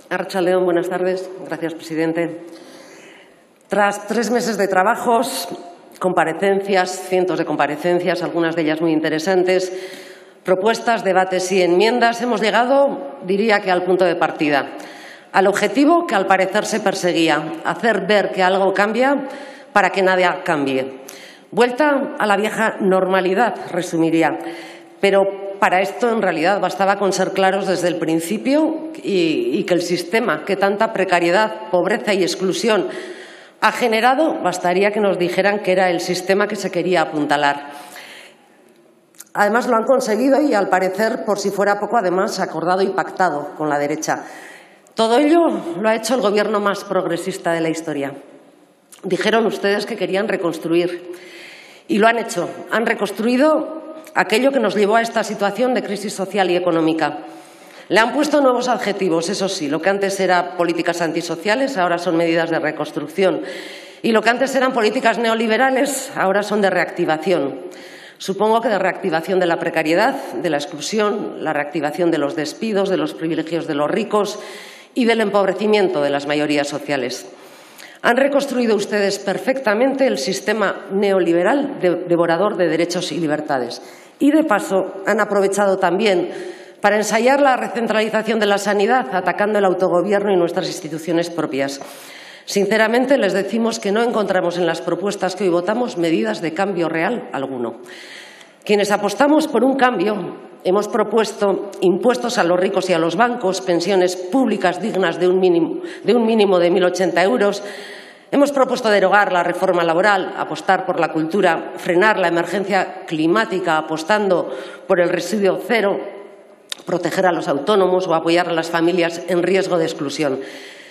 Arratsalde on, buenas tardes. Gracias, presidente. Tras 3 meses de trabajos, comparecencias, cientos de comparecencias, algunas de ellas muy interesantes, propuestas, debates y enmiendas, hemos llegado, diría que al punto de partida, al objetivo que al parecer se perseguía, hacer ver que algo cambia para que nada cambie. Vuelta a la vieja normalidad, resumiría, pero para esto, en realidad, bastaba con ser claros desde el principio y que el sistema que tanta precariedad, pobreza y exclusión ha generado, bastaría que nos dijeran que era el sistema que se quería apuntalar. Además, lo han conseguido y, al parecer, por si fuera poco, además, acordado y pactado con la derecha. Todo ello lo ha hecho el Gobierno más progresista de la historia. Dijeron ustedes que querían reconstruir y lo han hecho. Han reconstruido aquello que nos llevó a esta situación de crisis social y económica. Le han puesto nuevos adjetivos, eso sí, lo que antes eran políticas antisociales, ahora son medidas de reconstrucción. Y lo que antes eran políticas neoliberales, ahora son de reactivación. Supongo que de reactivación de la precariedad, de la exclusión, la reactivación de los despidos, de los privilegios de los ricos y del empobrecimiento de las mayorías sociales. Han reconstruido ustedes perfectamente el sistema neoliberal devorador de derechos y libertades. Y, de paso, han aprovechado también para ensayar la recentralización de la sanidad, atacando el autogobierno y nuestras instituciones propias. Sinceramente, les decimos que no encontramos en las propuestas que hoy votamos medidas de cambio real alguno. Quienes apostamos por un cambio hemos propuesto impuestos a los ricos y a los bancos, pensiones públicas dignas de un mínimo de 1.080 euros. Hemos propuesto derogar la reforma laboral, apostar por la cultura, frenar la emergencia climática apostando por el residuo cero, proteger a los autónomos o apoyar a las familias en riesgo de exclusión.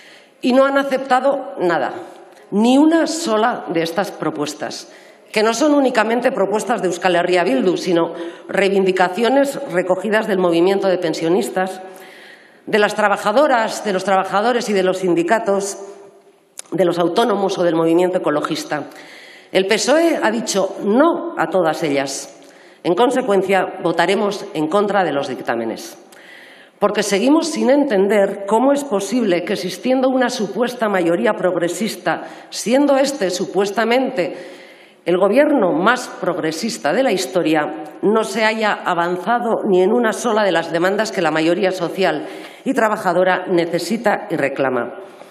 Y no han aceptado nada, ni una sola de estas propuestas, que no son únicamente propuestas de Euskal Herria Bildu, sino reivindicaciones recogidas del movimiento de pensionistas, de las trabajadoras, de los trabajadores y de los sindicatos, de los autónomos o del movimiento ecologista. El PSOE ha dicho no a todas ellas. En consecuencia, votaremos en contra de los dictámenes, porque seguimos sin entender cómo es posible que, existiendo una supuesta mayoría progresista, siendo este supuestamente el Gobierno más progresista de la historia, no se haya avanzado ni en una sola de las demandas que la mayoría social y trabajadora necesita y reclama.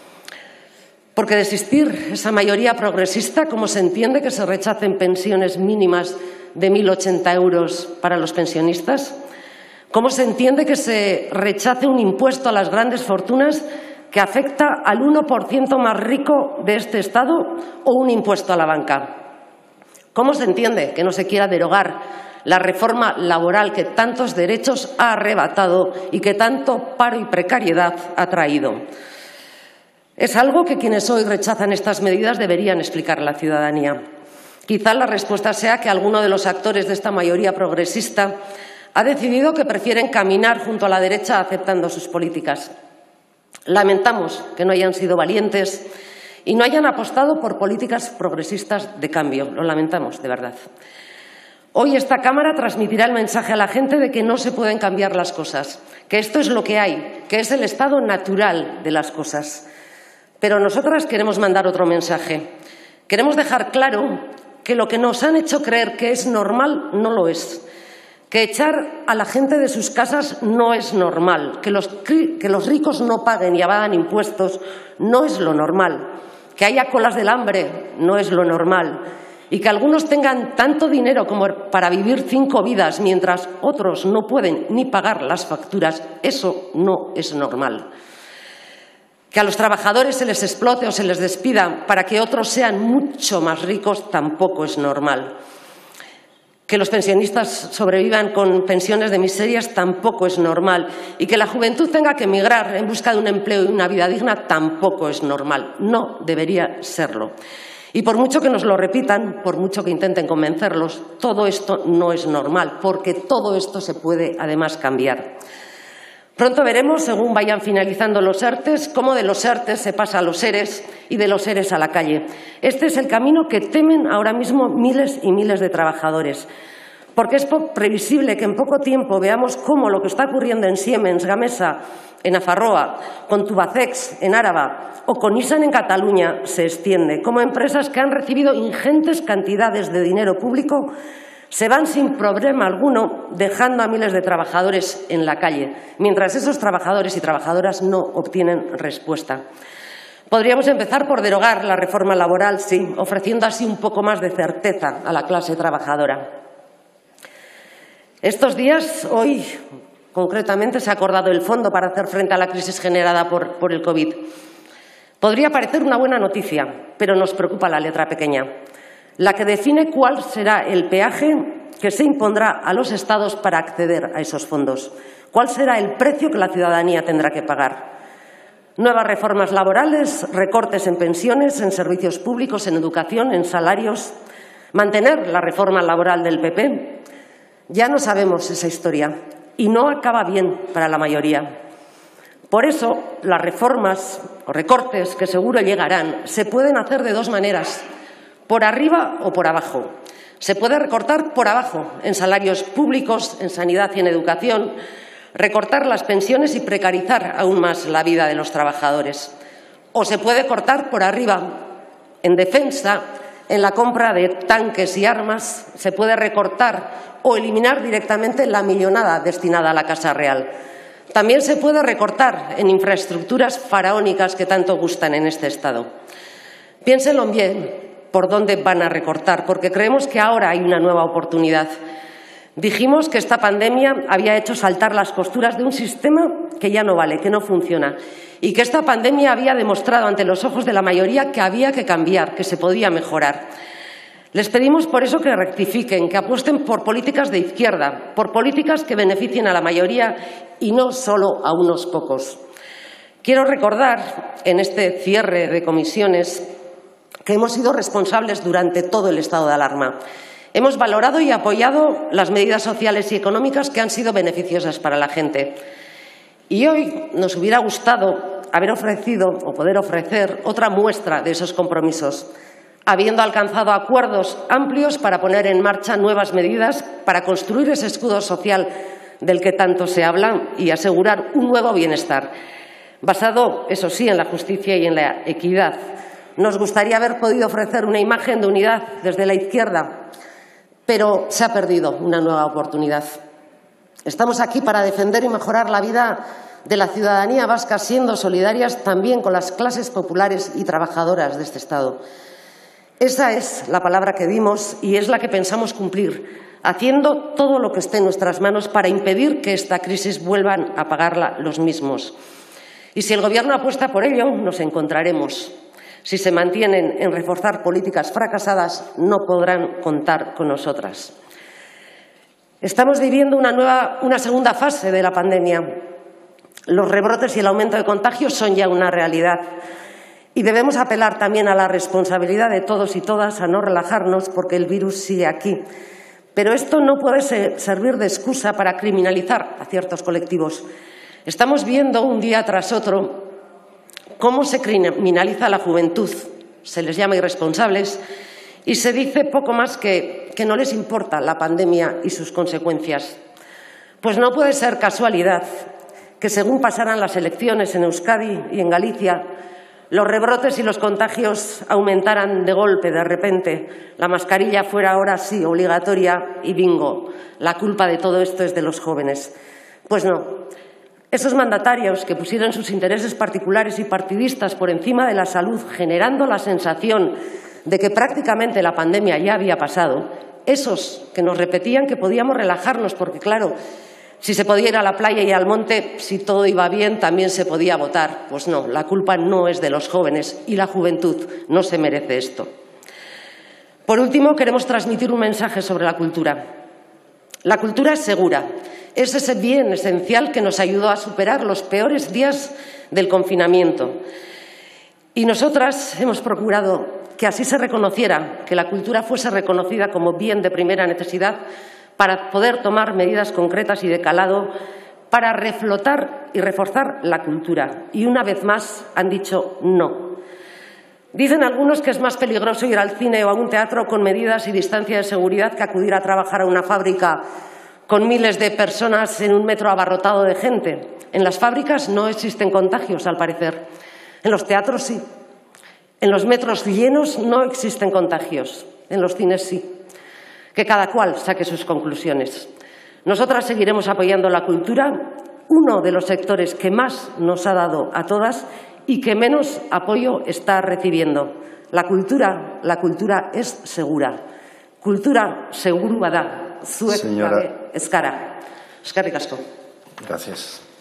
Porque de existir esa mayoría progresista, ¿cómo se entiende que se rechacen pensiones mínimas de 1.080 euros para los pensionistas? ¿Cómo se entiende que se rechace un impuesto a las grandes fortunas que afecta al 1% más rico de este Estado o un impuesto a la banca? ¿Cómo se entiende que no se quiera derogar la reforma laboral que tantos derechos ha arrebatado y que tanto paro y precariedad ha traído? Es algo que quienes hoy rechazan estas medidas deberían explicar a la ciudadanía. Quizá la respuesta sea que alguno de los actores de esta mayoría progresista ha decidido que prefieren caminar junto a la derecha aceptando sus políticas. Lamentamos que no hayan sido valientes y no hayan apostado por políticas progresistas de cambio. Lo lamentamos, de verdad. Hoy esta Cámara transmitirá el mensaje a la gente de que no se pueden cambiar las cosas, que esto es lo que hay, que es el estado natural de las cosas. Pero nosotras queremos mandar otro mensaje. Queremos dejar claro que lo que nos han hecho creer que es normal no lo es. Que echar a la gente de sus casas no es normal. Que los ricos no paguen y evadan impuestos no es lo normal. Que haya colas del hambre no es lo normal. Y que algunos tengan tanto dinero como para vivir 5 vidas mientras otros no pueden ni pagar las facturas, eso no es normal. Que a los trabajadores se les explote o se les despida para que otros sean mucho más ricos tampoco es normal. Que los pensionistas sobrevivan con pensiones de miserias tampoco es normal. Y que la juventud tenga que emigrar en busca de un empleo y una vida digna tampoco es normal. No debería serlo. Y por mucho que nos lo repitan, por mucho que intenten convencerlos, todo esto no es normal, porque todo esto se puede además cambiar. Pronto veremos, según vayan finalizando los ERTEs, cómo de los ERTEs se pasa a los ERES y de los ERES a la calle. Este es el camino que temen ahora mismo miles y miles de trabajadores. Porque es previsible que en poco tiempo veamos cómo lo que está ocurriendo en Siemens Gamesa en Nafarroa, con Tubacex en Áraba o con Nissan en Cataluña se extiende, como empresas que han recibido ingentes cantidades de dinero público se van sin problema alguno, dejando a miles de trabajadores en la calle, mientras esos trabajadores y trabajadoras no obtienen respuesta. Podríamos empezar por derogar la reforma laboral, sí, ofreciendo así un poco más de certeza a la clase trabajadora. Estos días, hoy concretamente, se ha acordado el fondo para hacer frente a la crisis generada por el COVID. Podría parecer una buena noticia, pero nos preocupa la letra pequeña, la que define cuál será el peaje que se impondrá a los Estados para acceder a esos fondos, cuál será el precio que la ciudadanía tendrá que pagar. Nuevas reformas laborales, recortes en pensiones, en servicios públicos, en educación, en salarios, mantener la reforma laboral del PP. Ya no sabemos esa historia y no acaba bien para la mayoría. Por eso, las reformas o recortes que seguro llegarán se pueden hacer de dos maneras, por arriba o por abajo. Se puede recortar por abajo, en salarios públicos, en sanidad y en educación, recortar las pensiones y precarizar aún más la vida de los trabajadores. O se puede cortar por arriba, en defensa, en la compra de tanques y armas, se puede recortar o eliminar directamente la millonada destinada a la Casa Real. También se puede recortar en infraestructuras faraónicas que tanto gustan en este Estado. Piénsenlo bien por dónde van a recortar, porque creemos que ahora hay una nueva oportunidad. Dijimos que esta pandemia había hecho saltar las costuras de un sistema que ya no vale, que no funciona, y que esta pandemia había demostrado ante los ojos de la mayoría que había que cambiar, que se podía mejorar. Les pedimos por eso que rectifiquen, que apuesten por políticas de izquierda, por políticas que beneficien a la mayoría y no solo a unos pocos. Quiero recordar en este cierre de comisiones que hemos sido responsables durante todo el estado de alarma. Hemos valorado y apoyado las medidas sociales y económicas que han sido beneficiosas para la gente. Y hoy nos hubiera gustado haber ofrecido o poder ofrecer otra muestra de esos compromisos, habiendo alcanzado acuerdos amplios para poner en marcha nuevas medidas para construir ese escudo social del que tanto se habla y asegurar un nuevo bienestar, basado, eso sí, en la justicia y en la equidad. Nos gustaría haber podido ofrecer una imagen de unidad desde la izquierda, pero se ha perdido una nueva oportunidad. Estamos aquí para defender y mejorar la vida de la ciudadanía vasca, siendo solidarias también con las clases populares y trabajadoras de este Estado. Esa es la palabra que dimos y es la que pensamos cumplir, haciendo todo lo que esté en nuestras manos para impedir que esta crisis vuelvan a pagarla los mismos. Y si el Gobierno apuesta por ello, nos encontraremos. Si se mantienen en reforzar políticas fracasadas, no podrán contar con nosotras. Estamos viviendo una segunda fase de la pandemia. Los rebrotes y el aumento de contagios son ya una realidad. Y debemos apelar también a la responsabilidad de todos y todas a no relajarnos porque el virus sigue aquí. Pero esto no puede servir de excusa para criminalizar a ciertos colectivos. Estamos viendo un día tras otro cómo se criminaliza a la juventud, se les llama irresponsables y se dice poco más que no les importa la pandemia y sus consecuencias. Pues no puede ser casualidad que según pasaran las elecciones en Euskadi y en Galicia, los rebrotes y los contagios aumentaran de golpe, de repente, la mascarilla fuera ahora sí obligatoria y bingo, la culpa de todo esto es de los jóvenes. Pues no. Esos mandatarios que pusieron sus intereses particulares y partidistas por encima de la salud, generando la sensación de que prácticamente la pandemia ya había pasado, esos que nos repetían que podíamos relajarnos porque, claro, si se podía ir a la playa y al monte, si todo iba bien, también se podía votar. Pues no, la culpa no es de los jóvenes y la juventud no se merece esto. Por último, queremos transmitir un mensaje sobre la cultura. La cultura es segura. Es ese bien esencial que nos ayudó a superar los peores días del confinamiento. Y nosotras hemos procurado que así se reconociera, que la cultura fuese reconocida como bien de primera necesidad para poder tomar medidas concretas y de calado para reflotar y reforzar la cultura. Y una vez más han dicho no. Dicen algunos que es más peligroso ir al cine o a un teatro con medidas y distancia de seguridad que acudir a trabajar a una fábrica con miles de personas en un metro abarrotado de gente. En las fábricas no existen contagios, al parecer. En los teatros sí. En los metros llenos no existen contagios. En los cines sí. Que cada cual saque sus conclusiones. Nosotras seguiremos apoyando la cultura, uno de los sectores que más nos ha dado a todas y que menos apoyo está recibiendo. La cultura es segura. Kultura seguru bada, zuek gabe ez gara. Eskerrik asko. Gracias.